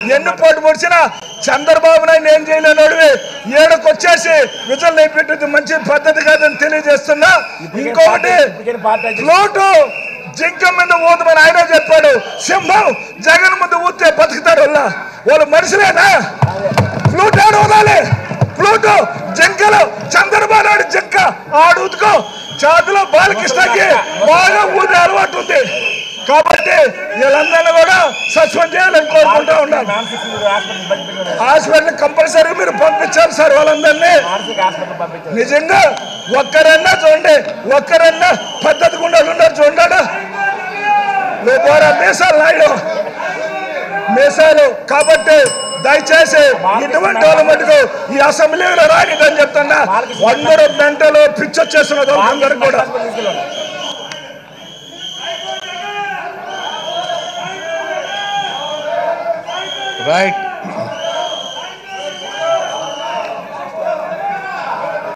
ఎన్ని పోటు పొడిచినా చంద్రబాబు నాయుడు ఏం చేయలేనోడివి ఏడకొచ్చేసి విజువల్ పెట్టింది మంచి పద్ధతి కాదని తెలియజేస్తున్నా. ఇంకొకటి ఫ్లూటు జింక మీద ఊదమని ఆయన చెప్పాడు. సింహం జగన్ ముందు ఊతే బతుకుతారు వాళ్ళు మనుషులేనా? ఫ్లూట్ ఆడు ఊదాలి. ఫ్లూటు జింకలు చంద్రబాబు నాయుడు జింక ఆడు ఊదుకో. చేతిలో బాలకృష్ణకి బాగా ఊదే అలవాటు ఉంది కాబట్టి వీళ్ళందరినీ కూడా సస్పెండ్ చేయాలని కోరుకుంటా ఉన్నాను. హాస్పిటల్ కంపల్సరీగా మీరు పంపించాలి సార్ వాళ్ళందరినీ. నిజంగా ఒక్కరన్నా చూడండి, ఒక్కరన్నా పద్ధతి గుండాలు ఉన్నారు చూడండి. లోపల మీసాలు నాయుడు మీసాలు కాబట్టి దయచేసి ఇటువంటి వాళ్ళ మటుకు ఈ అసెంబ్లీలో రానిదని చెప్తున్నా. అందరూ గంటలు పిచ్చొచ్చేస్తున్నారు అందరికి కూడా. రైట్.